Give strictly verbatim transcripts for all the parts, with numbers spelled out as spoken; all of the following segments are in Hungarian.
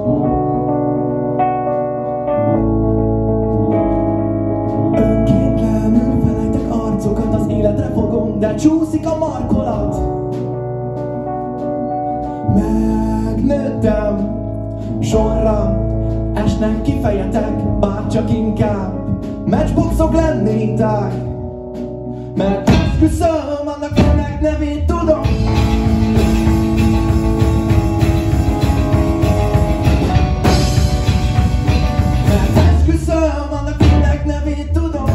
Önkéntlenül felejtek arcokat, az életre fogom, de csúszik a markolat. Megnőttem, sorra esnek ki fejetek, bárcsak inkább Mecsboxok lennétek. Mert esküszöm, annak kinek nevét tudom. Mert esküszöm, annak kinek nevét tudom.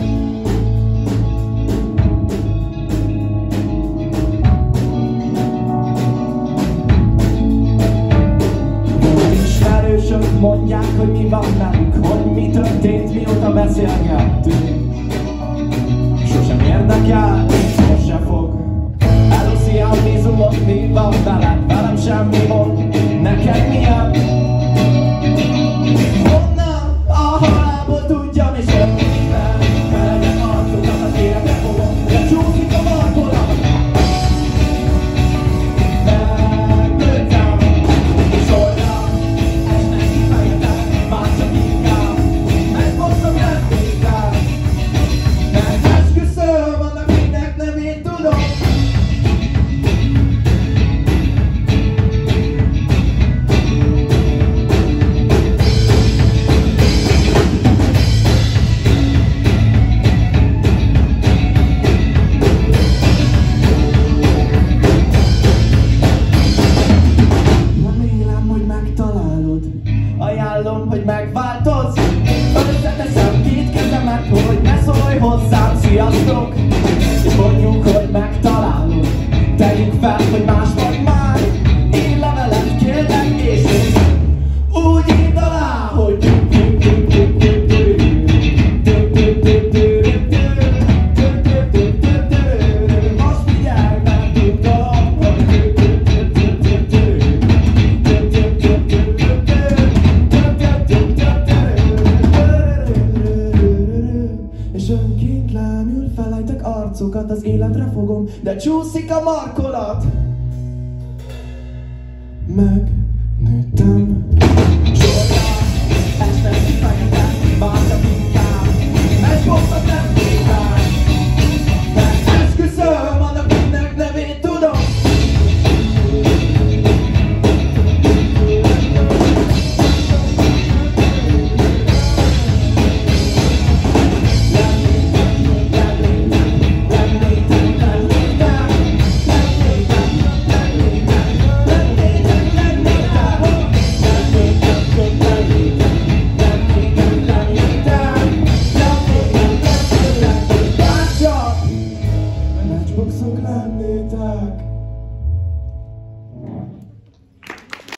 Ismerősök mondják, hogy mi van velük, hogy mi történt, mióta beszélgettünk. Sosem érdekel, sose fog. Elúszi a vízumot, mi van veled? Velem semmi mond, neked milyen? Honnan a halálból tudjam, és önkéntlen felegyek arcokat, az életre fogom, de csúszik a markolat. Megnőttem, sorra esnek ki fejetek, bárcsak inkább Mecsboxok lennétek. Mert esküszöm, annak kinek nevét tudom. Remélem, hogy megtalálod, ajánlom, hogy megváltozz. Összeteszem két kezemet, hogy ne szólj hozzám, sziasztok! És mondjuk, hogy megtalálod. Tegyük fel, hogy más vagy már. Én levelet kérlek, és én úgy írd alá, hogy most figyelj, mert tudtalak, és önkéntlenül felejtek arcokat, az életre fogom, de csúszik a markolat. Megnőttem, sorra esnek ki fejetek, bárcsak inkább Mecsboxok lennétek. Mert esküszöm, annak kinek nevét tudom. Mecsboxok lennétek.